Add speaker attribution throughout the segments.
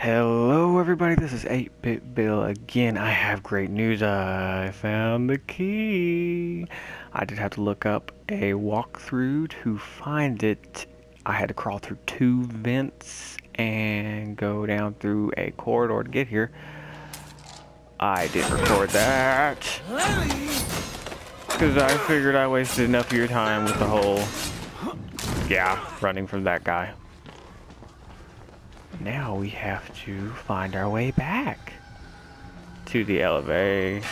Speaker 1: Hello everybody, this is 8-Bit Bill again. I have great news. I found the key. I did have to look up a walkthrough to find it. I had to crawl through 2 vents and go down through a corridor to get here. I didn't record that because I figured I wasted enough of your time with the whole, running from that guy. Now we have to find our way back to the elevator.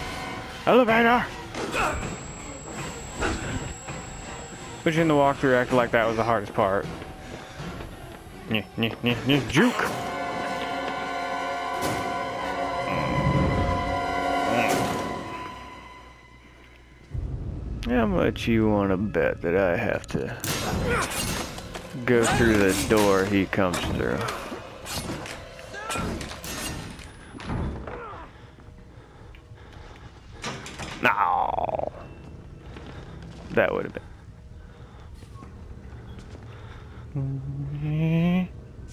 Speaker 1: Which in the walkthrough acted like that was the hardest part. Juke! How much you want to bet that I have to go through the door he comes through? No, that would have been.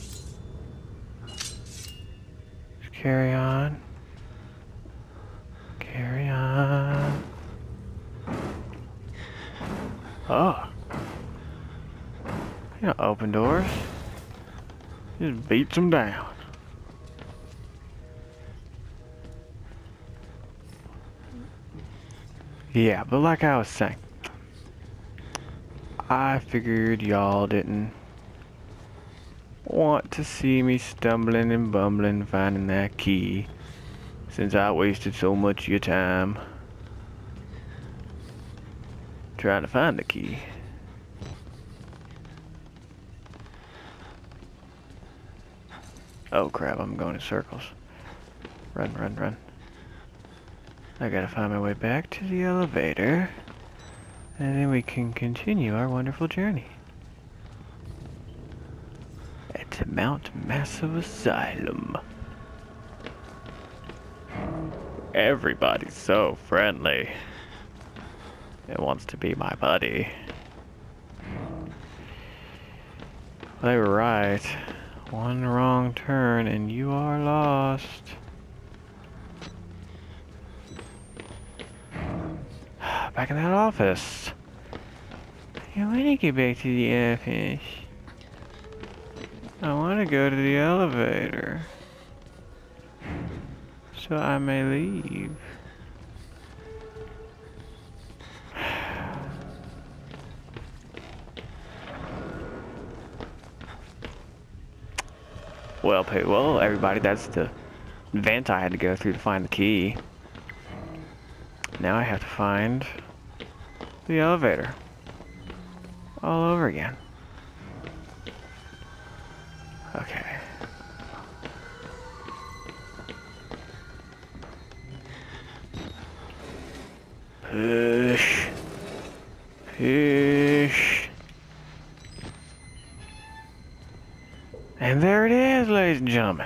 Speaker 1: Just carry on. Carry on. Oh. You don't open doors. Just beats them down. Yeah, but like I was saying, I figured y'all didn't want to see me stumbling and bumbling finding that key, since I wasted so much of your time trying to find the key. Oh crap, I'm going in circles. Run, run, run. I gotta find my way back to the elevator, and then we can continue our wonderful journey. At Mount Massive Asylum. Everybody's so friendly. It wants to be my buddy. They were right. One wrong turn and you are lost. Back in that office. I want to get back to the office. I want to go to the elevator, so I may leave. Well, everybody, that's the vent I had to go through to find the key. Now I have to find the elevator all over again. Okay. Push. Push. And there it is, ladies and gentlemen.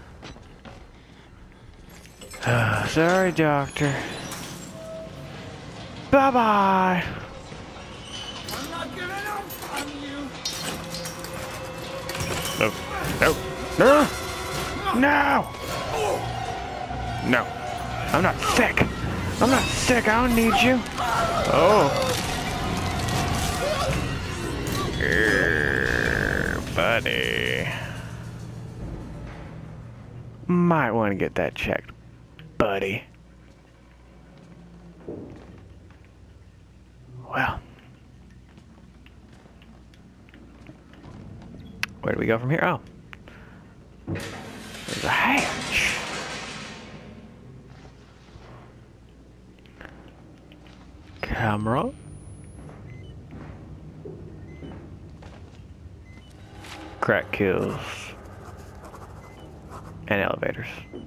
Speaker 1: Sorry, doctor. Bye-bye.
Speaker 2: I'm not giving up on you.
Speaker 1: No. No. No. No. No. I'm not sick. I'm not sick. I don't need you. Oh. Buddy. Might want to get that checked, buddy. Well. Where do we go from here? Oh. There's a hatch. Camera. Crack kills. And elevators.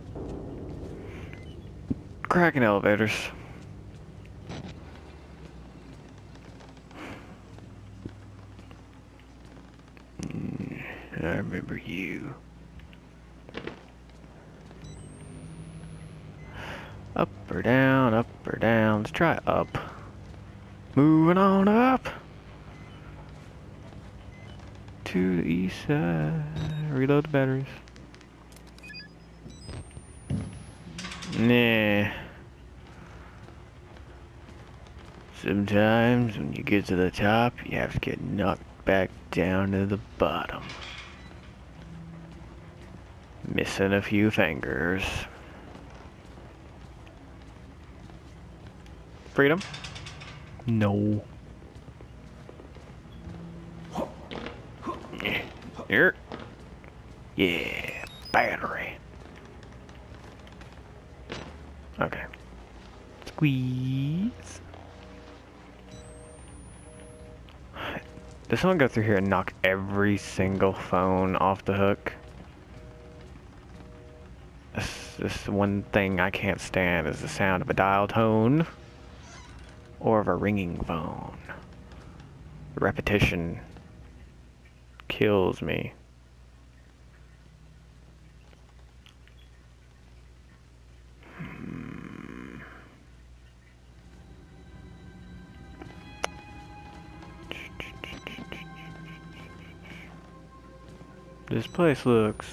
Speaker 1: Crack and elevators. I remember you. Up or down, up or down. Let's try up. Moving on up. to the east side. Reload the batteries. Nah. Sometimes when you get to the top, you have to get knocked back down to the bottom. Missing a few fingers. Freedom? No. Here. Yeah, battery. Okay. Squeeze. Does someone go through here and knock every single phone off the hook? This is one thing I can't stand is the sound of a dial tone or of a ringing phone. The repetition kills me. This place looks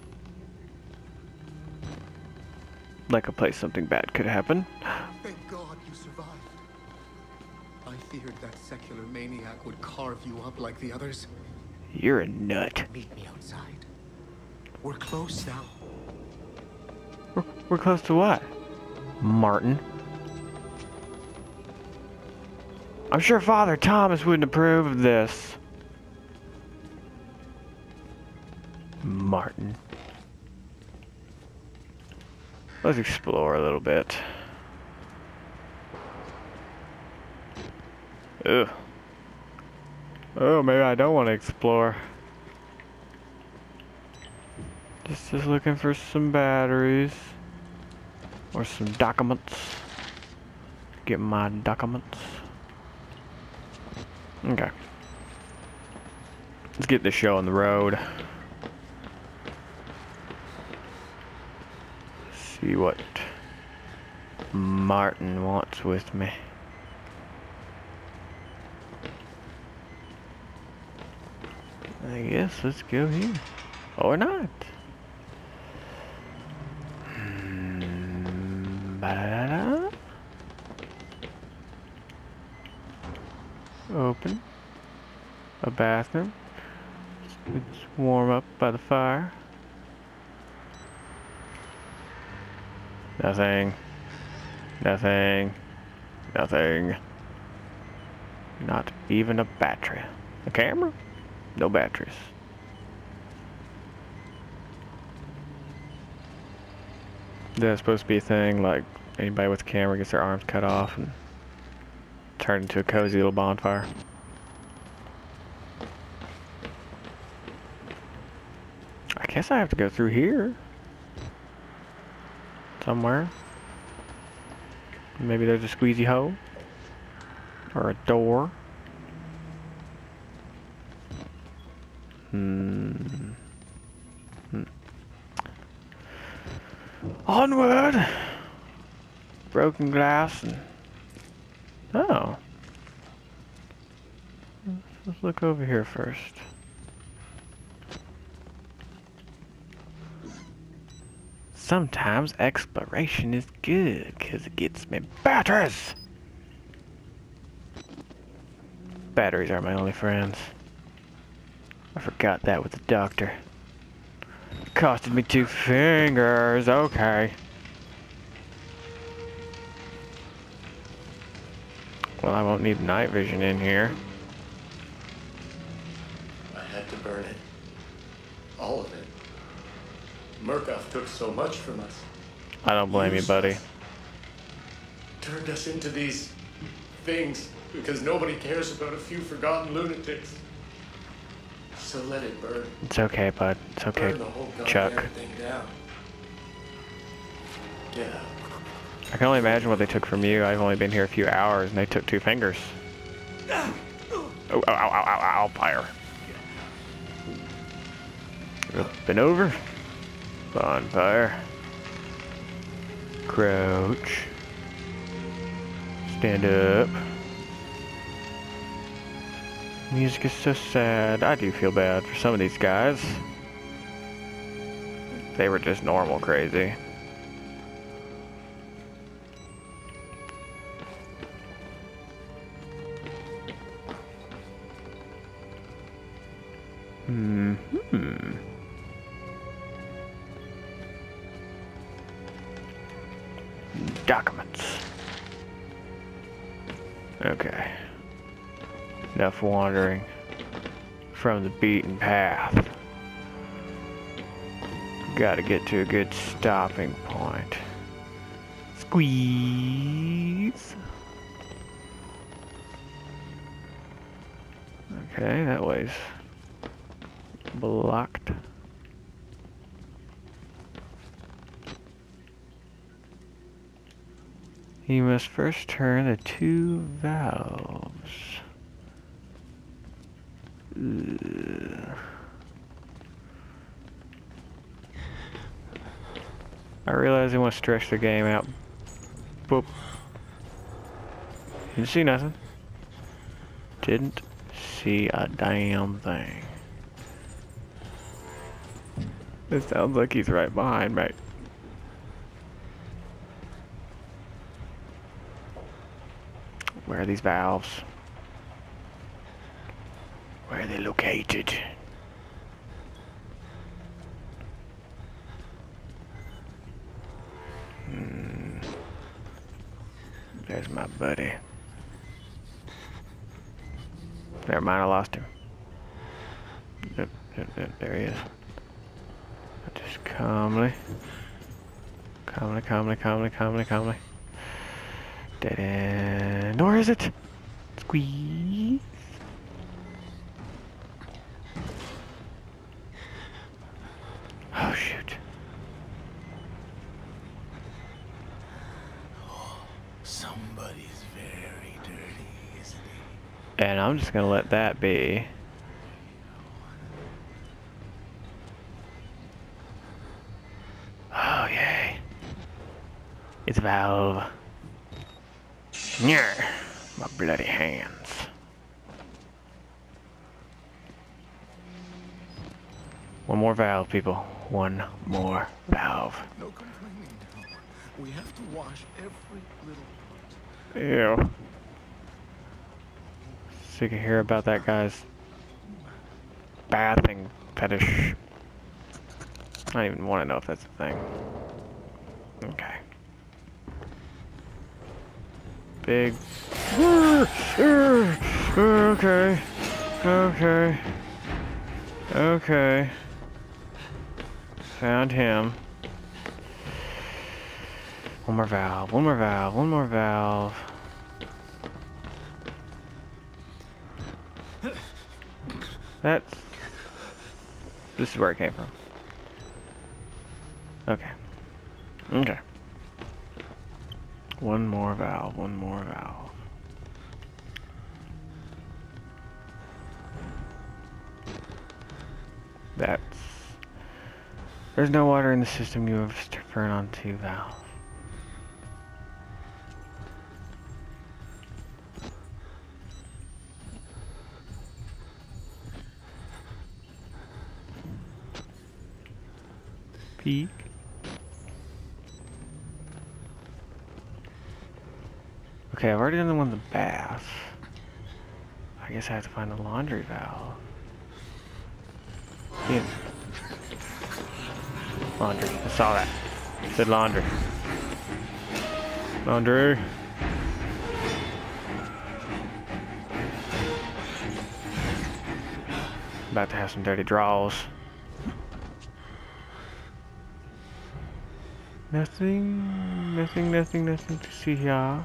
Speaker 1: like a place something bad could happen.
Speaker 3: Thank God you survived. I feared that secular maniac would carve you up like the others.
Speaker 1: You're a nut.
Speaker 3: Meet me outside. We're close now.
Speaker 1: We're close to what? Martin. I'm sure Father Thomas wouldn't approve of this. Martin. Let's explore a little bit. Ugh. Oh, maybe I don't want to explore. Just looking for some batteries. Or some documents. Get my documents. Okay. Let's get this show on the road. See what Martin wants with me. I guess let's go here. Or not. Ba-da-da-da. Open. A bathroom. It's warm up by the fire. Nothing. Nothing. Nothing. Not even a battery. A camera? No batteries. That's supposed to be a thing, like anybody with a camera gets their arms cut off and turned into a cozy little bonfire. I guess I have to go through here. Somewhere. Maybe there's a squeezy hole. Or a door. Onward! Broken glass and... Oh. Let's look over here first. Sometimes exploration is good, 'cause it gets me batteries! Batteries are my only friends. I forgot that with the doctor. Costed me 2 fingers, okay. Well, I won't need night vision in here.
Speaker 4: I had to burn it. All of it. Murkoff took so much from us.
Speaker 1: I don't blame you,
Speaker 4: Used
Speaker 1: buddy.
Speaker 4: us. Turned us into these things because nobody cares about a few forgotten lunatics. So let it burn.
Speaker 1: It's okay, bud. It's okay,
Speaker 4: Burn the whole
Speaker 1: Chuck.
Speaker 4: goddamn thing down. Get out.
Speaker 1: I can only imagine what they took from you. I've only been here a few hours, and they took 2 fingers. Oh, ow, ow, ow, ow, ow, fire. Up and over. Bonfire. Crouch. Stand up. Music is so sad. I do feel bad for some of these guys. They were just normal crazy. Mm-hmm. Documents. Okay. Enough wandering from the beaten path. Gotta get to a good stopping point. Squeeze. Okay, that way's blocked. You must first turn the 2 valves. Ugh. I realize I want to stretch the game out. Boop. Didn't see nothing. Didn't see a damn thing. It sounds like he's right behind me. Where are these valves? Where are they located? There's my buddy. Never mind, I lost him. Yep, there he is. Just calmly. Calmly. Dead end. Or is it? Squeeze. Oh, shoot.
Speaker 2: Somebody's very dirty, isn't he?
Speaker 1: And I'm just gonna let that be. Oh, yay. It's Valve. Nyeh. My bloody hands. One more valve, people. One more valve.
Speaker 3: No complaining now. We have to wash every little part.
Speaker 1: Ew. Sick of hearing about that guy's bathing fetish. I don't even want to know if that's a thing. Okay. Big. Okay. Found him. One more valve. This is where it came from. Okay. One more valve. There's no water in the system. You have to turn on 2 valves. Peek. Okay, I've already done the one with the bath. I guess I have to find the laundry valve. Yeah. Laundry. I saw that. It said laundry. Laundry. About to have some dirty draws. Nothing to see here.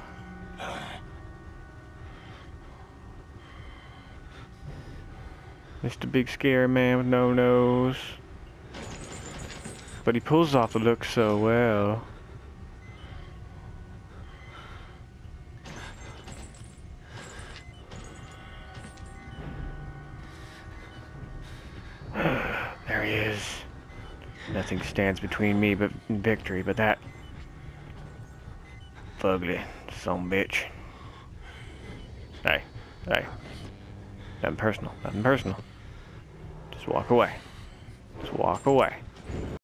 Speaker 1: Mr. Big Scary Man with no nose. But he pulls off the look so well. There he is. Nothing stands between me but victory, but that fugly sumbitch. Hey. Nothing personal. Just walk away.